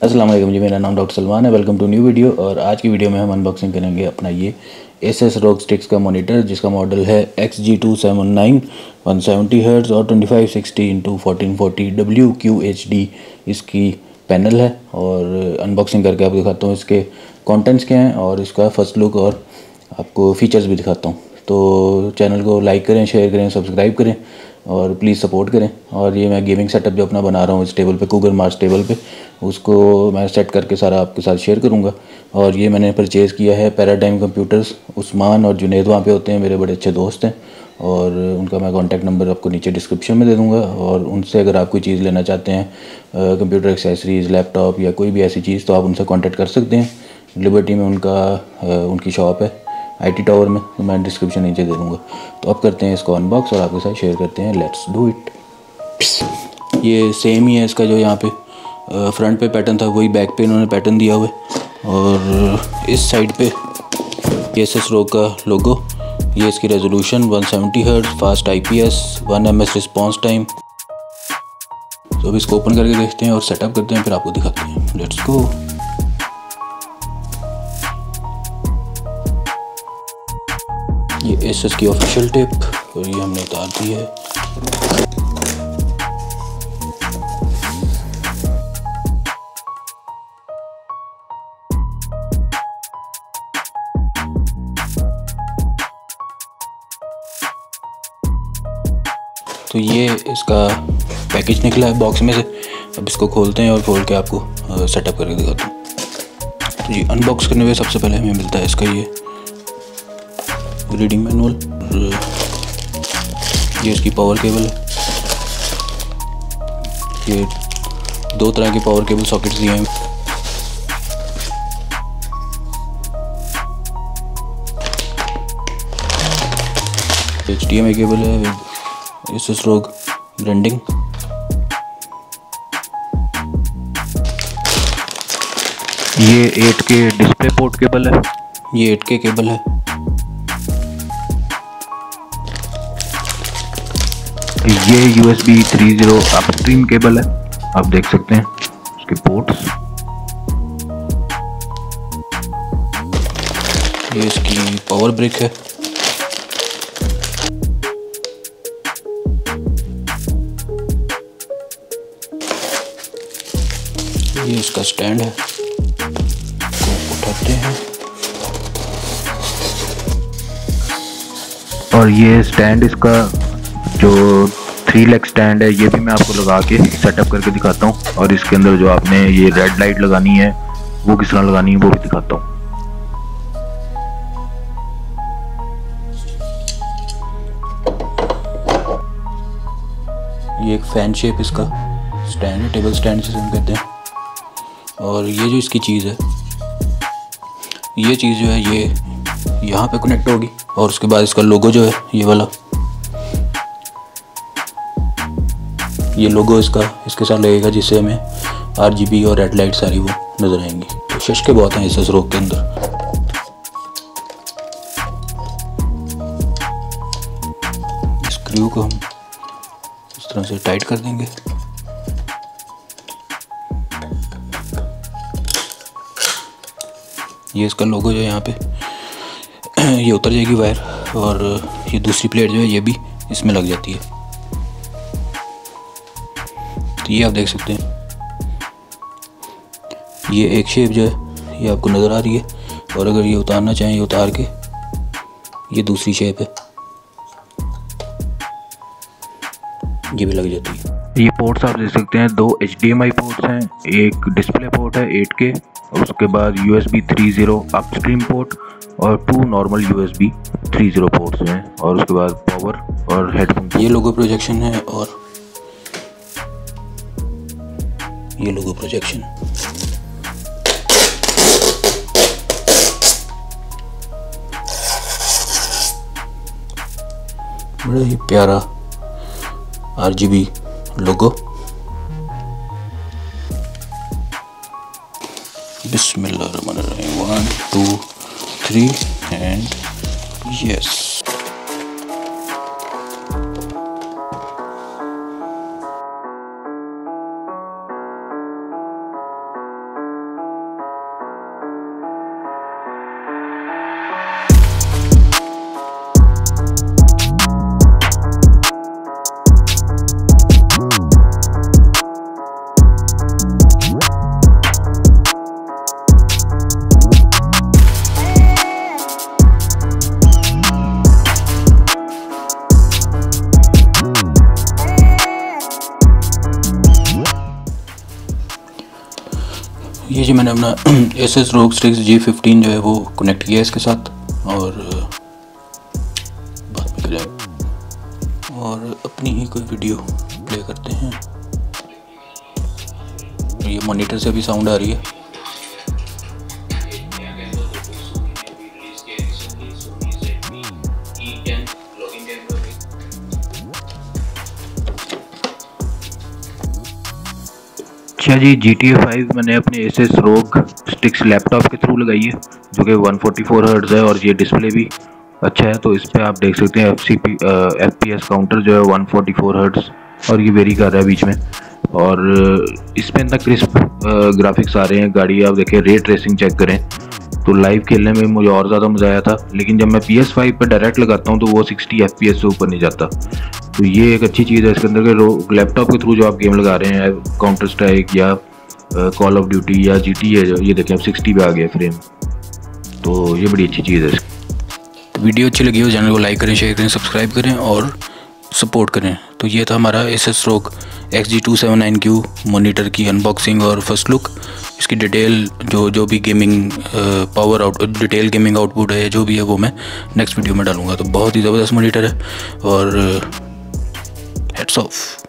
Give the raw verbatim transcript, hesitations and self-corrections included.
अस्सलाम वालेकुम जी, मेरा नाम डॉक्टर सलमान है। Welcome to new video. और आज की वीडियो में हम अनबॉक्सिंग करेंगे अपना ये एसएस रॉग स्टिक्स का मॉनिटर, जिसका मॉडल है X G two seven nine one seventy hertz और twenty five sixty into fourteen forty W Q H D इसकी पैनल है। और अनबॉक्सिंग करके आपको दिखाता हूँ इसके कंटेंट्स क्या हैं और इसका फर्स्ट लुक और आपको फीचर्स भी दिखाता हूँ। तो चैनल को लाइक करें, शेयर करें, सब्सक्राइब करें और प्लीज़ सपोर्ट करें। और ये मैं गेमिंग सेटअप जो अपना बना रहा हूँ इस टेबल पे, कूगर मार्स टेबल पे, उसको मैं सेट करके सारा आपके साथ शेयर करूँगा। और ये मैंने परचेज़ किया है पैराडाइम कंप्यूटर्स। उस्मान और जुनेद वहाँ पे होते हैं, मेरे बड़े अच्छे दोस्त हैं, और उनका मैं कॉन्टैक्ट नंबर आपको नीचे डिस्क्रिप्शन में दे दूँगा। और उनसे अगर आप कोई चीज़ लेना चाहते हैं, कंप्यूटर एक्सेसरीज़, लैपटॉप या कोई भी ऐसी चीज़, तो आप उनसे कॉन्टैक्ट कर सकते हैं। लिबर्टी में उनका उनकी शॉप है, आईटी टावर में, तो मैं डिस्क्रिप्शन नीचे दे दूँगा। तो अब करते हैं इसको अनबॉक्स और आपके साथ शेयर करते हैं। Let's do it. ये सेम ही है इसका, जो यहाँ पे फ्रंट पे पैटर्न था वही बैक पे इन्होंने पैटर्न दिया हुआ है। और इस साइड पे एसएस रॉग का लोगो, ये इसकी resolution one seventy hertz, fast IPS, one ms response time. तो अब इसको ओपन करके देखते हैं और सेटअप करते हैं, फिर आपको दिखाते हैं। Let's go. ये एसएस की ऑफिशियल टेप और ये हमने उतार दी है। तो ये इसका पैकेज निकला है बॉक्स में से। अब इसको खोलते हैं और खोल के आपको सेटअप करके दिखाता हूँ। तो ये अनबॉक्स करने में सबसे पहले हमें मिलता है इसका ये रीडिंग मैनुअल। ये इसकी पावर केबल है। ये दो तरह के पावर केबल सॉकेट्स दिए हैं। H D M I cable है विद एसएस रॉग ब्रांडिंग। ये eight K display port cable है। ये एट के केबल है। ये USB three zero upstream cable है, आप देख सकते हैं उसके पोर्ट्स। ये इसकी पावर ब्रिक है। ये इसका स्टैंड है, इसको उठाते हैं। और ये स्टैंड, इसका जो थ्री लेग स्टैंड है, ये भी मैं आपको लगा के सेटअप करके दिखाता हूँ। और इसके अंदर जो आपने ये रेड लाइट लगानी है वो किस तरह लगानी है वो भी दिखाता हूँ। ये एक फैन शेप इसका स्टैंड है, टेबल स्टैंड जिसे हम कहते हैं। और ये जो इसकी चीज़ है, ये चीज़ जो है ये यहाँ पे कनेक्ट होगी। और उसके बाद इसका लोगो जो है ये वाला, ये लोगो इसका इसके साथ लगेगा, जिससे हमें आरजीबी और रेड लाइट सारी वो नज़र आएंगी। तो शशके बहुत हैं एसएस रॉग के अंदर। स्क्रू को हम इस तरह से टाइट कर देंगे। ये इसका लोगो जो है यहाँ पे ये उतर जाएगी वायर, और ये दूसरी प्लेट जो है ये भी इसमें लग जाती है। तो ये आप देख सकते हैं, ये एक शेप जो है ये आपको नज़र आ रही है। और अगर ये उतारना चाहें, ये उतार के ये दूसरी शेप है, ये भी लग जाती है। ये पोर्ट्स आप देख सकते हैं, दो H D M I ports हैं, एक डिस्प्ले पोर्ट है एट के, उसके बाद USB three zero upstream port और two normal USB three zero ports हैं। और उसके बाद पावर और हेडफोन। ये लोगो प्रोजेक्शन है और ये लोगो प्रोजेक्शन। बड़ा ही प्यारा आरजीबी लोगो। बिस्मिल्लाहिर्रहमानिर्रहीम, one two three and yes. ये जी मैंने अपना एसएस रोग स्टिक्स जी फिफ्टीन जो है वो कनेक्ट किया है इसके साथ, और बात भी करें और अपनी ही कोई वीडियो प्ले करते हैं। ये मॉनिटर से भी साउंड आ रही है। अच्छा जी, जी टी ए फाइव मैंने अपने एसएस रोग स्टिक्स लैपटॉप के थ्रू लगाई है, जो कि वन फोर्टी फोर हर्ट्ज है और ये डिस्प्ले भी अच्छा है। तो इस पर आप देख सकते हैं F C P F P S counter जो है वन फोर्टी फोर हर्ट्ज, और ये वेरी कर रहा है बीच में। और इस पर इतना क्रिस्प ग्राफिक्स आ रहे हैं। गाड़ी आप देखें, रे ट्रेसिंग चेक करें तो लाइव खेलने में मुझे और ज़्यादा मज़ा आया था। लेकिन जब मैं पी एस फाइव पर डायरेक्ट लगाता हूँ तो वो सिक्सटी एफ पी एस से ऊपर नहीं जाता। तो ये एक अच्छी चीज़ है इसके अंदर के लैपटॉप के थ्रू जो आप गेम लगा रहे हैं, काउंटर स्ट्राइक या कॉल ऑफ ड्यूटी या जी टी ए, ये देखें अब सिक्सटी पे आ गया फ्रेम। तो ये बड़ी अच्छी चीज़ है। वीडियो अच्छी लगी हो चैनल को लाइक करें, शेयर करें, सब्सक्राइब करें और सपोर्ट करें। तो ये था हमारा Asus ROG X G two seven nine Q monitor की अनबॉक्सिंग और फर्स्ट लुक। इसकी डिटेल जो जो भी gaming power out detail gaming output है जो भी है वो मैं नेक्स्ट वीडियो में डालूंगा। तो बहुत ही ज़बरदस्त मॉनिटर है और हेड्स ऑफ।